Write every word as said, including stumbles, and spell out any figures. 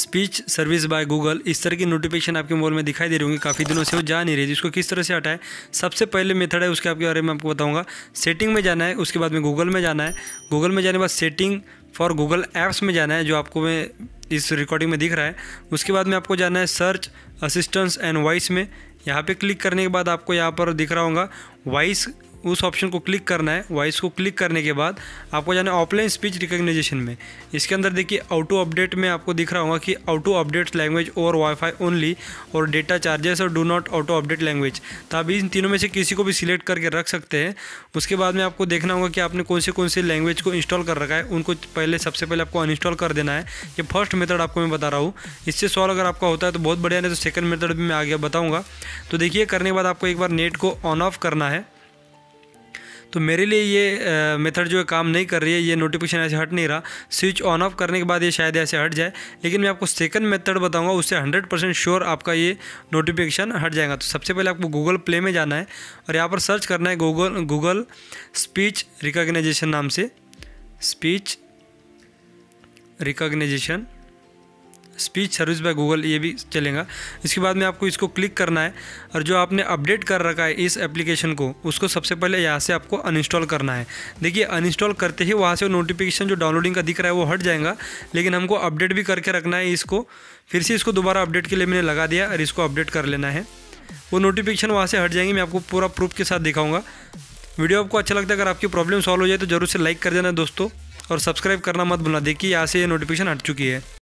Speech service by Google, इस तरह की नोटिफिकेशन आपके मोबाइल में दिखाई दे रही होंगी, काफ़ी दिनों से वो जा नहीं रही थी। इसको किस तरह से हटाएं, सबसे पहले मेथड है उसके आपके बारे में आपको बताऊंगा। सेटिंग में जाना है, उसके बाद में गूगल में जाना है, गूगल में जाने के बाद सेटिंग फॉर गूगल ऐप्स में जाना है, जो आपको मैं इस रिकॉर्डिंग में दिख रहा है। उसके बाद में आपको जाना है सर्च असिस्टेंस एंड वॉइस में। यहाँ पे क्लिक करने के बाद आपको यहाँ पर दिख रहा होगा वॉइस, उस ऑप्शन को क्लिक करना है। वॉइस को क्लिक करने के बाद आपको जाना है ऑफलाइन स्पीच रिकॉग्निशन में। इसके अंदर देखिए ऑटो अपडेट में आपको दिख रहा होगा कि ऑटो अपडेट लैंग्वेज और वाईफाई ओनली और डेटा चार्जेस और do not auto update language. तो आप इन तीनों में से किसी को भी सिलेक्ट करके रख सकते हैं। उसके बाद में आपको देखना होगा कि आपने कौन से कौन से लैंग्वेज को इंस्टॉल कर रखा है, उनको पहले सबसे पहले आपको अनइंस्टॉल कर देना है। ये फर्स्ट मेथड आपको मैं बता रहा हूँ। इससे सॉल्व अगर आपका होता है तो बहुत बढ़िया, नहीं तो सेकंड मेथड भी मैं आगे बताऊँगा। तो देखिए करने के बाद आपको एक बार नेट को ऑन ऑफ करना है। तो मेरे लिए ये मेथड जो है काम नहीं कर रही है, ये नोटिफिकेशन ऐसे हट नहीं रहा। स्विच ऑन ऑफ करने के बाद ये शायद ऐसे हट जाए, लेकिन मैं आपको सेकंड मेथड बताऊंगा, उससे हंड्रेड परसेंट श्योर आपका ये नोटिफिकेशन हट जाएगा। तो सबसे पहले आपको गूगल प्ले में जाना है और यहाँ पर सर्च करना है गूगल गूगल स्पीच रिकॉग्निशन नाम से, speech recognition speech service by Google, ये भी चलेगा। इसके बाद में आपको इसको क्लिक करना है और जो आपने अपडेट कर रखा है इस एप्लीकेशन को, उसको सबसे पहले यहाँ से आपको अनइंस्टॉल करना है। देखिए अनइंस्टॉल करते ही वहाँ से नोटिफिकेशन जो डाउनलोडिंग का दिख रहा है वो हट जाएगा, लेकिन हमको अपडेट भी करके रखना है इसको। फिर से इसको दोबारा अपडेट के लिए मैंने लगा दिया और इसको अपडेट कर लेना है, वो नोटिफिकेशन वहाँ से हट जाएंगे। मैं आपको पूरा प्रूफ के साथ दिखाऊँगा। वीडियो आपको अच्छा लगता है, अगर आपकी प्रॉब्लम सॉल्व हो जाए तो जरूर से लाइक कर देना दोस्तों, और सब्सक्राइब करना मत भूलना। देखिए यहाँ से ये नोटिफिकेशन हट चुकी है।